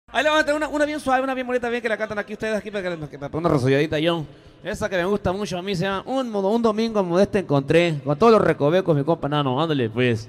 Ahí le voy a meter una bien suave, una bien bonita, bien que la cantan aquí ustedes, aquí para que me ponga una resolladita yo. Esa que me gusta mucho a mí se llama Un domingo modesto encontré, con todos los recovecos, mi compa Nano, ándale pues.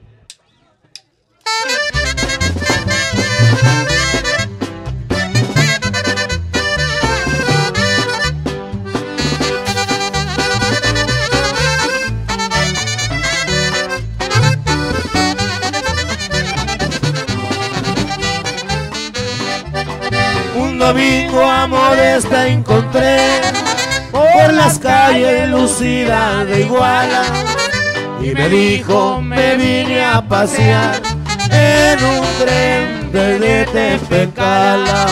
Un domingo a Modesta encontré por las calles lucidas de Iguala y me dijo, me vine a pasear en un tren desde Tepecala.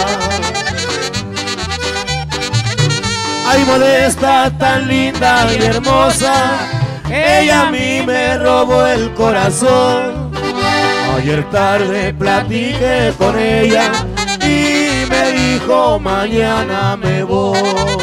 Ay, Modesta tan linda y hermosa, ella a mí me robó el corazón. Ayer tarde platiqué con ella y me dijo, mañana me voy.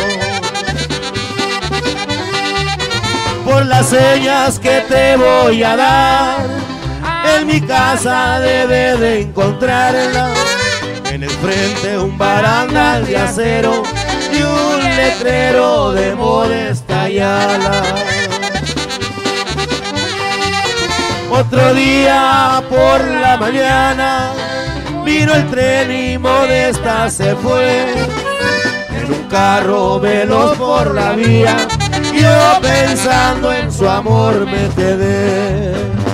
Por las señas que te voy a dar, en mi casa debe de encontrarla. En el frente un barandal de acero y un letrero de Modesta Ayala. Otro día por la mañana vino el tren y Modesta se fue en un carro veloz por la vía. Yo pensando en su amor me quedé.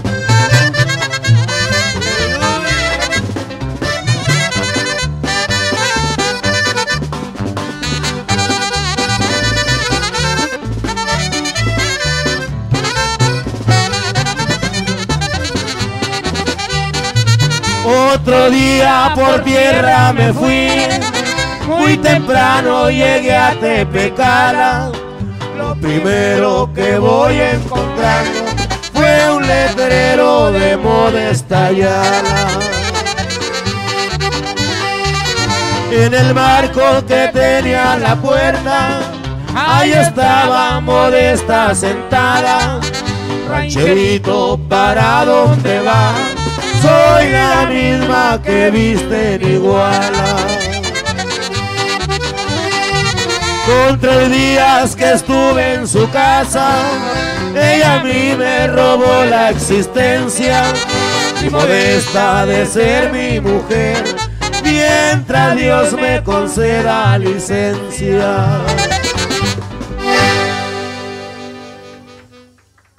Otro día por tierra me fui, muy temprano llegué a Tepecala. Lo primero que voy encontrando fue un letrero de Modesta Ayala. En el marco que tenía la puerta, ahí estaba Modesta sentada. Rancherito, ¿para dónde va? Soy la misma que viste en Iguala. Con 3 días que estuve en su casa, ella a mí me robó la existencia. Y Modesta ha de ser mi mujer, mientras Dios me conceda licencia.